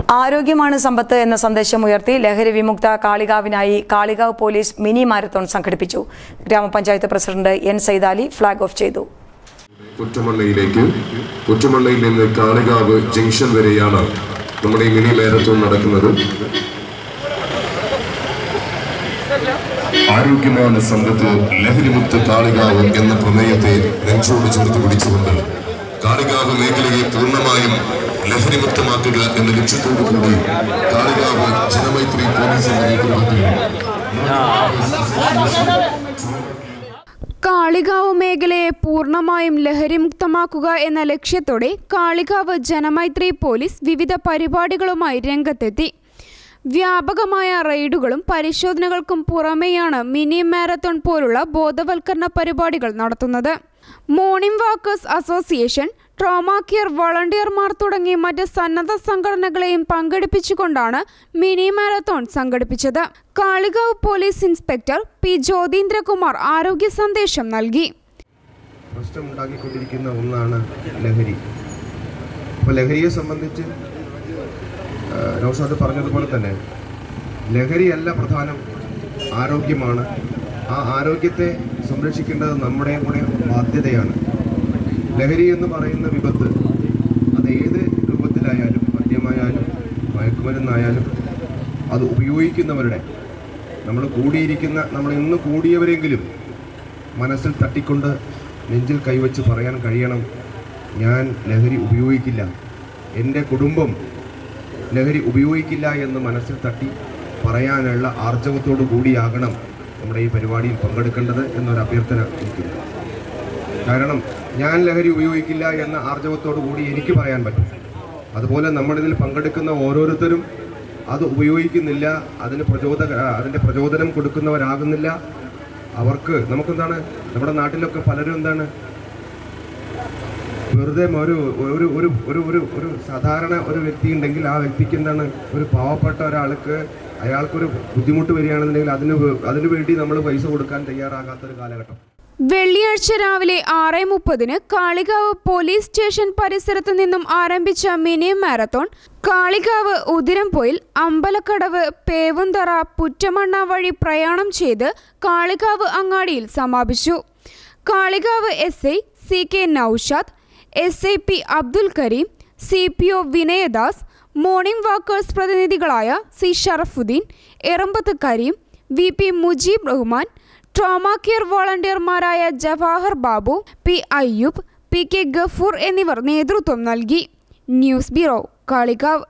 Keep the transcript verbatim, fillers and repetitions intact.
ആരോഗ്യമാണ് സമ്പത്ത് എന്ന സന്ദേശം ഉയർത്തി ലഹരി വിമുക്ത കാളികാവിനായി കാളികാവ് പോലീസ് മിനി മാരത്തോൺ സംഘടിപ്പിച്ചു. ഗ്രാമപഞ്ചായത്ത് president N Saidali flag off ചെയ്തു. കുറ്റമണ്ണയിലേക്ക് കുറ്റമണ്ണയിൽ നിന്ന് കാളികാവ് ജംഗ്ഷൻ വരെയാണ് നമ്മുടെ മിനി മാരത്തോൺ നടക്കുന്നത്. ആരോഗ്യമാണ് സമ്പത്ത്, ലഹരിമുക്ത കാളികാവ് എന്ന പ്രമേയത്തെ നെഞ്ചോട് ചേർത്ത് പിടിച്ചുകൊണ്ട് കാളികാവ് മേഖലയെ പൂർണ്ണമായും ലഹരിമുക്തമാക്കുക എന്ന ലക്ഷ്യത്തോടു കൂടി കാളികാവ് ജനമൈത്രി പോലീസിന്റെ നേതൃത്വത്തിൽ കാളികാവ് മേഖലയെ പൂർണ്ണമായും ലഹരിമുക്തമാക്കുക എന്ന ലക്ഷ്യത്തോടെ കാളികാവ് ജനമൈത്രി പോലീസ് വിവിധ പരിപാടികളുമായി രംഗത്തെത്തി. വ്യാപകമായ റെയ്ഡുകളും പരിശോധനകൾക്കും പുറമെയാണ് മിനി മാരത്തോൺ പോലുള്ള ബോധവൽക്കരണ പരിപാടികൾ നടത്തുന്നത്. Morning walkers association, trauma care വളണ്ടിയർമാർ തുടങ്ങി മറ്റ് സന്നദ്ധ സംഘടനകളെയും പങ്കെടുപ്പിച്ചുകൊണ്ടാണ് മിനി മാരത്തോൺ സംഘടിപ്പിച്ചത്. Kalikavu police inspector P Jyothindrakumar ആരോഗ്യ സന്ദേശം നൽകി. പ്രശ്നമുണ്ടാക്കിക്കൊണ്ടിരിക്കുന്ന ഒന്നാണ് ലഹരി. അപ്പോൾ ലഹരിയെ സംബന്ധിച്ച് നൗഷാദ് പറഞ്ഞതുപോലെ തന്നെ ലഹരിയല്ല പ്രധാനം, ആരോഗ്യമാണ്. ആ ആരോഗ്യത്തെ സംരക്ഷിക്കേണ്ടത് നമ്മുടെ കൂടെ ബാധ്യതയാണ്. ലഹരി എന്ന് പറയുന്ന വിപത്ത് അത് ഏത് രൂപത്തിലായാലും, മദ്യമായാലും മയക്കുമരുന്നായാലും അത് ഉപയോഗിക്കുന്നവരുടെ, നമ്മൾ കൂടിയിരിക്കുന്ന നമ്മൾ ഇന്ന് കൂടിയവരെങ്കിലും മനസ്സിൽ തട്ടിക്കൊണ്ട് നെഞ്ചിൽ കൈവച്ച് പറയാൻ കഴിയണം, ഞാൻ ലഹരി ഉപയോഗിക്കില്ല, എൻ്റെ കുടുംബം ലഹരി ഉപയോഗിക്കില്ല എന്ന് മനസ്സിൽ തട്ടി പറയാനുള്ള ആർജവത്തോടു കൂടിയാകണം നമ്മുടെ ഈ പരിപാടിയിൽ പങ്കെടുക്കേണ്ടത് എന്നൊരു അഭ്യർത്ഥന എനിക്കുണ്ട്. കാരണം ഞാൻ ലഹരി ഉപയോഗിക്കില്ല എന്ന ആർജവത്തോടു കൂടി എനിക്ക് പറയാൻ പറ്റും. അതുപോലെ നമ്മളിതിൽ പങ്കെടുക്കുന്ന ഓരോരുത്തരും അത് ഉപയോഗിക്കുന്നില്ല, അതിന് പ്രചോദക അതിൻ്റെ പ്രചോദനം കൊടുക്കുന്നവരാകുന്നില്ല. അവർക്ക് നമുക്കെന്താണ്, നമ്മുടെ നാട്ടിലൊക്കെ പലരും എന്താണ് വെറുതെ ഒരു ഒരു ഒരു ഒരു ഒരു ഒരു സാധാരണ ഒരു വ്യക്തി ഉണ്ടെങ്കിൽ ആ വ്യക്തിക്ക് എന്താണ്, ഒരു പാവപ്പെട്ട ഒരാൾക്ക് അയാൾക്കൊരു ബുദ്ധിമുട്ട് വരികയാണെന്നുണ്ടെങ്കിൽ അതിന് അതിനു വേണ്ടി നമ്മൾ പൈസ കൊടുക്കാൻ തയ്യാറാകാത്തൊരു കാലഘട്ടം. വെള്ളിയാഴ്ച രാവിലെ ആറ് മുപ്പതിന് കാളികാവ് പോലീസ് സ്റ്റേഷൻ പരിസരത്ത് നിന്നും ആരംഭിച്ച മിനി മാരത്തോൺ കാളികാവ് ഉദിരംപൊയിൽ, അമ്പലക്കടവ്, പേവുന്തറ, പുറ്റമണ്ണ വഴി പ്രയാണം ചെയ്ത് കാളികാവ് അങ്ങാടിയിൽ സമാപിച്ചു. Kalikavu S I C K Noushad, S I P Abdul Kareem, C P O Vinayadas, morning walkers പ്രതിനിധികളായ C Sharafuddin, Erambath Kareem, V P Mujeeb Rahman, trauma care വോളണ്ടിയർമാരായ Jawahar Babu, P Ayyub, P K Gafoor എന്നിവർ നേതൃത്വം നൽകി. News bureau, Kalikavu.